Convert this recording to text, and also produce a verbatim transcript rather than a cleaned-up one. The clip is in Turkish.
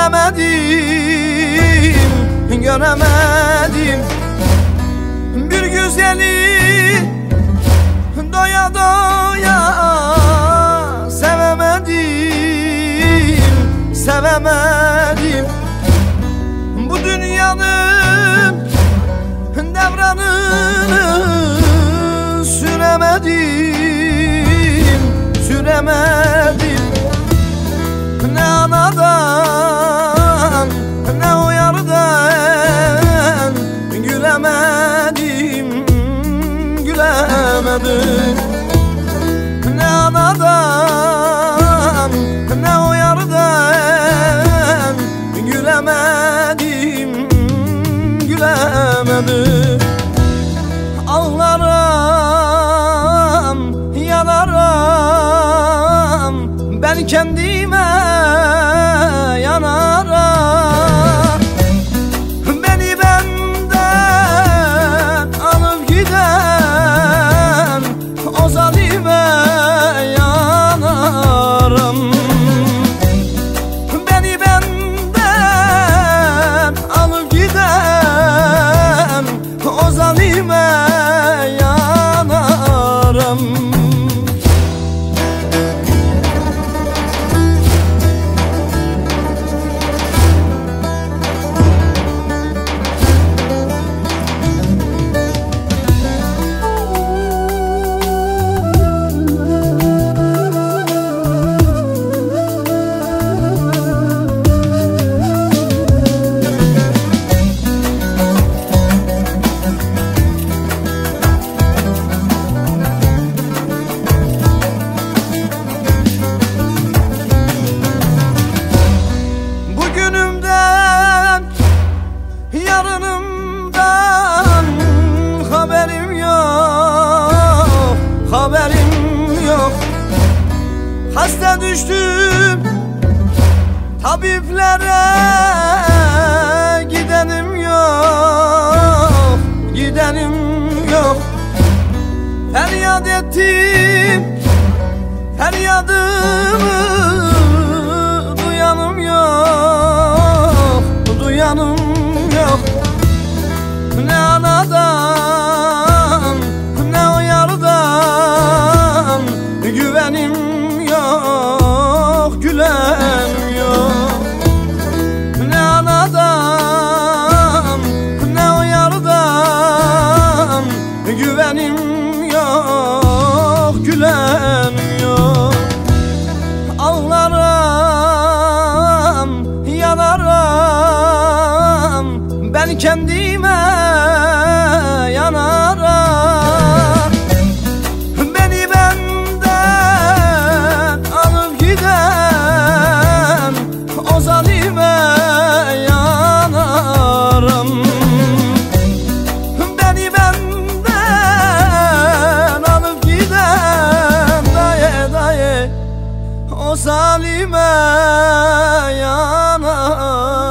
göremedim, göremedim bir güzeli doya doya sevemedim, sevemedim. Bu dünyanın devranını süremedim, süremedim. Ne anadan ne o yardan gülemedim, gülemedim. Ne anadan ne o yardan gülemedim, gülemedim. Ağlarım, yanarım, ben kendime yanarım. Beni benden alıp giden o zalime yanarım. Beni benden alıp giden o zalime yanarım. Yarınımdan haberim yok, haberim yok. Hasta düştüm tabiplere, gidenim yok, gidenim yok. Feryat ettim, feryadımı duyanım yok, duyanım yok. Ne anadan ne o yardan güvenim yok, gülenim yok. Ne anadan ne o yardan güvenim yok, gülenim yok. Ağlarım, yanarım, ben kendime yanarım. Beni benden alıp giden o zalime yanarım. Beni benden alıp giden daye daye o zalime yanarım.